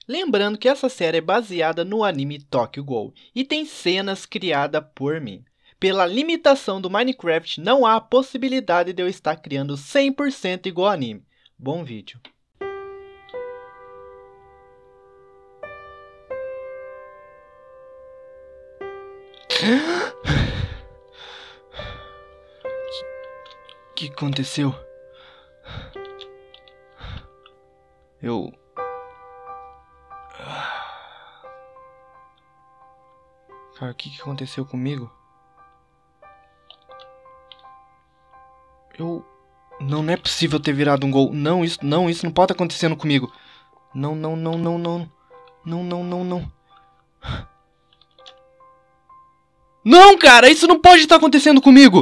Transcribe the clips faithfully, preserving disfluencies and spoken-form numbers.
Lembrando que essa série é baseada no anime Tokyo Ghoul e tem cenas criadas por mim. Pela limitação do Minecraft, não há a possibilidade de eu estar criando cem por cento igual ao anime. Bom vídeo. O que aconteceu? Eu... Cara, o que aconteceu comigo? Eu... Não, não é possível ter virado um gol. Não, isso não, isso não pode estar acontecendo comigo. Não, não, não, não, não. Não, não, não, não. Não, cara, isso não pode estar acontecendo comigo.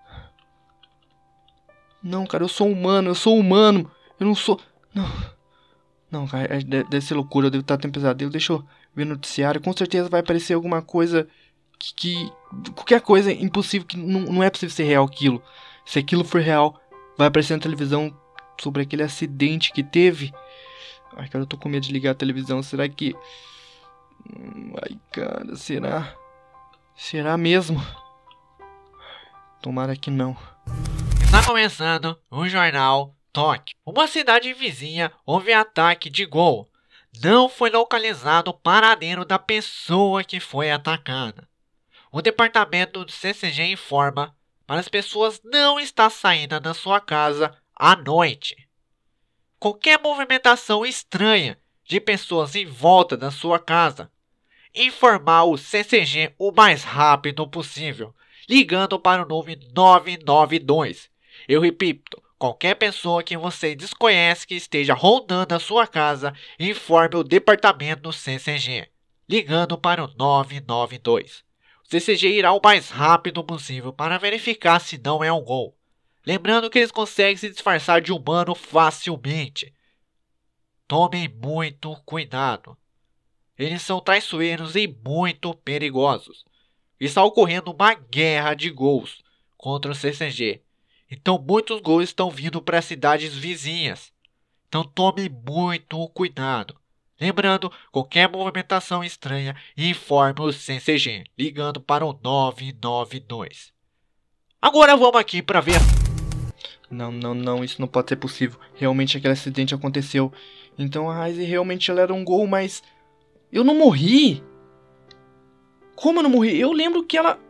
Não, cara, eu sou humano, eu sou humano. Eu não sou... Não, não, cara, deve ser loucura, eu devo estar tendo pesadelo. Deixa eu ver no noticiário, com certeza vai aparecer alguma coisa que... que qualquer coisa impossível, que não, não é possível ser real aquilo. Se aquilo for real, vai aparecer na televisão sobre aquele acidente que teve. Ai, cara, eu tô com medo de ligar a televisão, será que... Ai, cara, será... Será mesmo? Tomara que não. Está começando o Jornal Tóquio. Uma cidade vizinha houve ataque de gol. Não foi localizado o paradeiro da pessoa que foi atacada. O departamento do C C G informa para as pessoas não estar saindo da sua casa à noite. Qualquer movimentação estranha de pessoas em volta da sua casa, informar o C C G o mais rápido possível, ligando para o número nove nove dois. Eu repito, qualquer pessoa que você desconhece que esteja rondando a sua casa, informe o departamento do C C G, ligando para o nove nove dois. O C C G irá o mais rápido possível para verificar se não é um gol. Lembrando que eles conseguem se disfarçar de humano facilmente. Tomem muito cuidado. Eles são traiçoeiros e muito perigosos. Está ocorrendo uma guerra de gols contra o C C G. Então muitos gols estão vindo para as cidades vizinhas. Então tome muito cuidado. Lembrando, qualquer movimentação estranha, informe o C C G, ligando para o nove nove dois. Agora vamos aqui para ver... Não, não, não, isso não pode ser possível. Realmente aquele acidente aconteceu. Então a Raize realmente ela era um gol, mas... Eu não morri? Como eu não morri? Eu lembro que ela...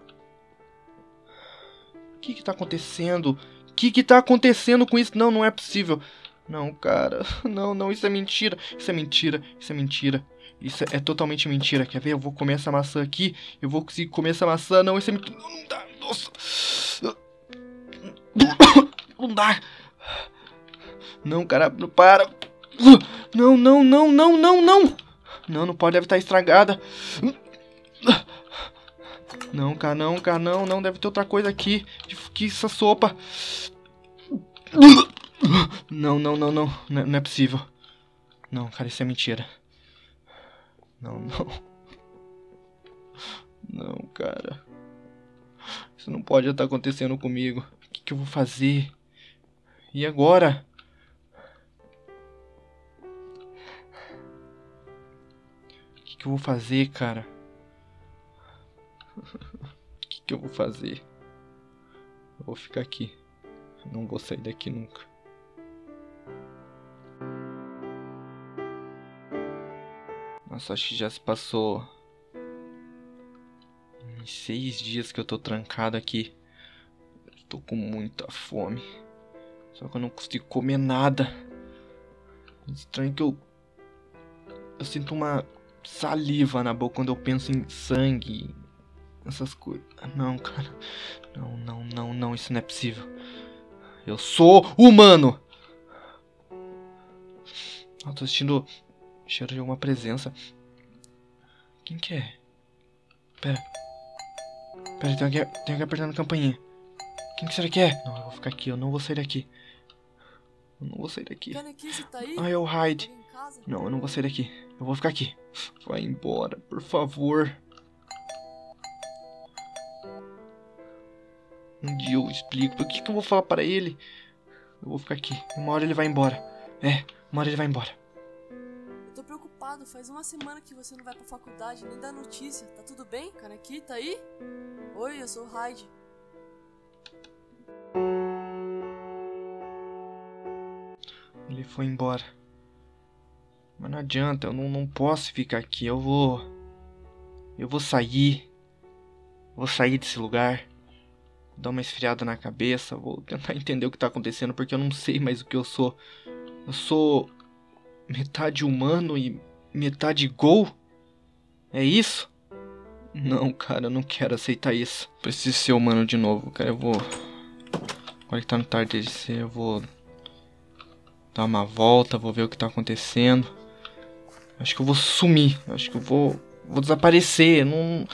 O que que tá acontecendo? O que que tá acontecendo com isso? Não, não é possível. Não, cara. Não, não, isso é mentira. Isso é mentira. Isso é mentira. Isso é, é totalmente mentira. Quer ver? Eu vou comer essa maçã aqui. Eu vou conseguir comer essa maçã. Não, isso é mentira. Não, não dá. Nossa. Não dá. Não, cara. Para. Não, não, não, não, não, não. Não, não pode, deve estar estragada. Não, cara, não, cara, não, não, deve ter outra coisa aqui. Que essa sopa. Não, não, não, não, não é possível. Não, cara, isso é mentira. Não, não. Não, cara. Isso não pode estar acontecendo comigo. O que que eu vou fazer? E agora? O que que eu vou fazer, cara? O que que eu vou fazer? Eu vou ficar aqui. Eu não vou sair daqui nunca. Nossa, acho que já se passou uns seis dias que eu tô trancado aqui. Tô com muita fome. Só que eu não consigo comer nada. Estranho que eu... Eu sinto uma saliva na boca quando eu penso em sangue. Essas coisas. Não, cara. Não, não, não, não. Isso não é possível. Eu sou humano. Eu tô sentindo cheiro de alguma presença. Quem que é? Pera. Pera, tem alguém, tem alguém apertando a campainha. Quem que será que é? Não, eu vou ficar aqui. Eu não vou sair daqui. Eu não vou sair daqui. Ah, é o Hyde. Não, eu não vou sair daqui. Eu vou ficar aqui. Vai embora, por favor. Um dia eu explico. O que que eu vou falar para ele? Eu vou ficar aqui. Uma hora ele vai embora. É, uma hora ele vai embora. Eu tô preocupado. safado, faz uma semana que você não vai pra faculdade, nem dá notícia. Tá tudo bem? Kaneki, tá aí? Oi, eu sou o Hyde. Ele foi embora. Mas não adianta, eu não, não posso ficar aqui. Eu vou... Eu vou sair. Vou sair desse lugar. Vou dar uma esfriada na cabeça. Vou tentar entender o que tá acontecendo, porque eu não sei mais o que eu sou. Eu sou... metade humano e metade gol? É isso? Não, cara, eu não quero aceitar isso. Preciso ser humano de novo, cara. Eu vou... Agora que tá no tardecer, eu vou... dar uma volta, vou ver o que tá acontecendo. Acho que eu vou sumir. Acho que eu vou... Vou desaparecer. Eu não...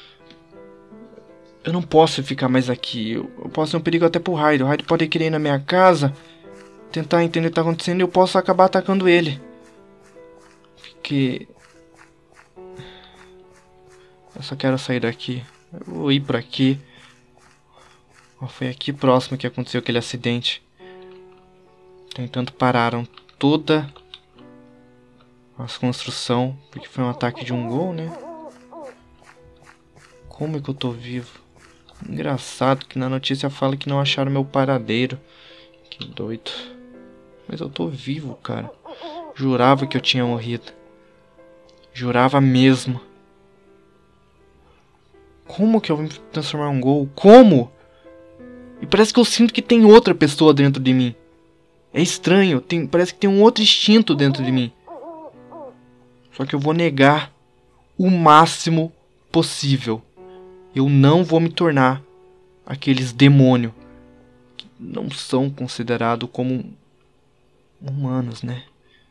Eu não posso ficar mais aqui. Eu, eu posso ser um perigo até pro Hyde. O Hyde pode querer ir na minha casa, tentar entender o que tá acontecendo, e eu posso acabar atacando ele. Porque... Eu só quero sair daqui. Eu vou ir por aqui. Oh, foi aqui próximo que aconteceu aquele acidente. No entanto, pararam toda a construção, porque foi um ataque de um gol, né? Como é que eu tô vivo? Engraçado que na notícia fala que não acharam meu paradeiro. Que doido. Mas eu tô vivo, cara. Jurava que eu tinha morrido. Jurava mesmo. Como que eu vou me transformar em um gol? Como? E parece que eu sinto que tem outra pessoa dentro de mim. É estranho, tem, parece que tem um outro instinto dentro de mim. Só que eu vou negar o máximo possível. Eu não vou me tornar aqueles demônios que não são considerados como humanos, né?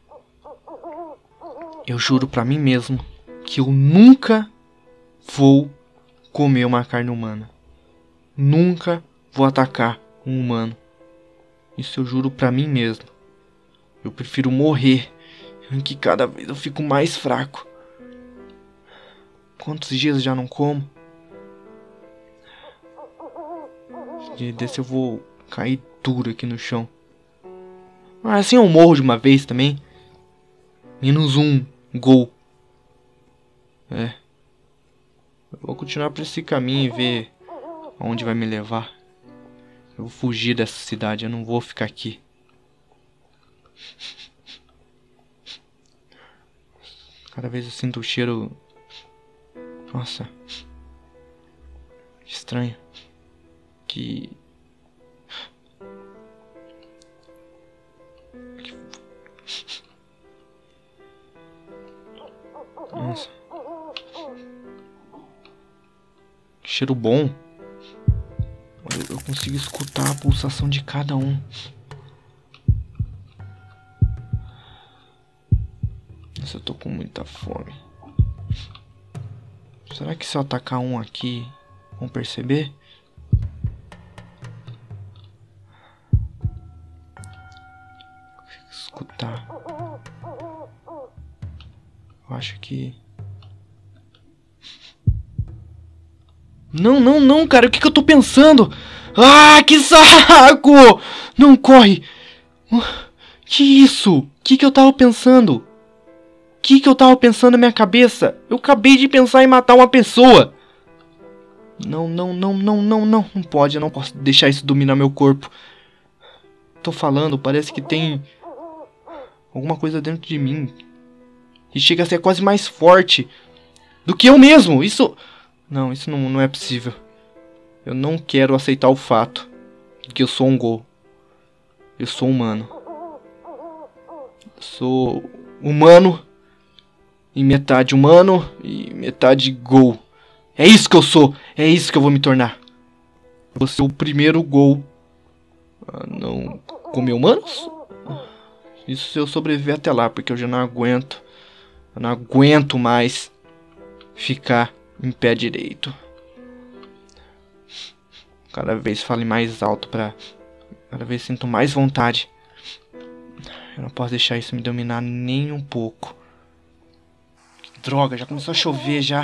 Eu juro pra mim mesmo que eu nunca vou comer uma carne humana. Nunca vou atacar um humano. Isso eu juro pra mim mesmo. Eu prefiro morrer, em que cada vez eu fico mais fraco. Quantos dias eu já não como? E desse eu vou cair duro aqui no chão. Mas assim eu morro de uma vez também. Menos um gol. É. Eu vou continuar por esse caminho e ver aonde vai me levar. Eu vou fugir dessa cidade, eu não vou ficar aqui. Cada vez eu sinto o cheiro... Nossa. Estranho. Que... Nossa. Que cheiro bom. Eu consigo escutar a pulsação de cada um. Nossa, eu tô com muita fome. Será que se eu atacar um aqui, vão perceber? Escutar. Eu acho que... Não, não, não, cara. O que que eu tô pensando? Ah, que saco! Não, corre. Que isso? O que que eu tava pensando? O que que eu tava pensando na minha cabeça? Eu acabei de pensar em matar uma pessoa. Não, não, não, não, não, não. Não pode, eu não posso deixar isso dominar meu corpo. Tô falando, parece que tem alguma coisa dentro de mim. E chega a ser quase mais forte do que eu mesmo. Isso... Não, isso não, não é possível. Eu não quero aceitar o fato de que eu sou um gol. Eu sou humano. Eu sou humano e metade humano e metade gol. É isso que eu sou. É isso que eu vou me tornar. Eu vou ser o primeiro gol a não comer humanos. Isso se eu sobreviver até lá, porque eu já não aguento. Eu não aguento mais ficar em pé direito. Cada vez falo mais alto pra... Cada vez sinto mais vontade. Eu não posso deixar isso me dominar nem um pouco. Que droga, já começou a chover já.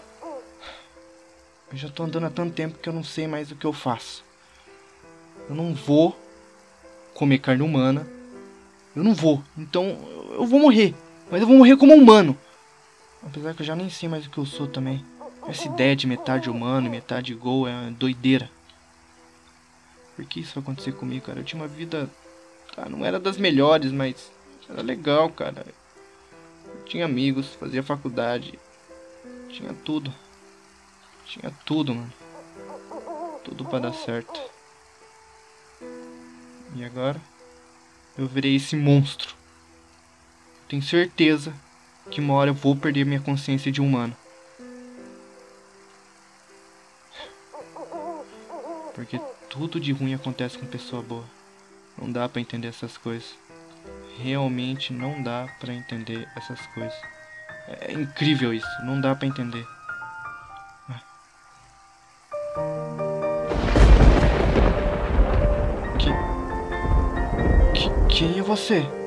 Eu já tô andando há tanto tempo que eu não sei mais o que eu faço. Eu não vou comer carne humana. Eu não vou. Então eu vou morrer. Mas eu vou morrer como humano. Apesar que eu já nem sei mais o que eu sou também. Essa ideia de metade humano e metade gol é uma doideira. Por que isso vai acontecer comigo, cara? Eu tinha uma vida... Tá, não era das melhores, mas... Era legal, cara. Eu tinha amigos, fazia faculdade. Tinha tudo. Tinha tudo, mano. Tudo pra dar certo. E agora? Eu virei esse monstro. Tenho certeza que uma hora eu vou perder minha consciência de humano. Porque tudo de ruim acontece com pessoa boa. Não dá pra entender essas coisas. Realmente não dá pra entender essas coisas. É incrível isso, não dá pra entender. Que... que... Quem é você?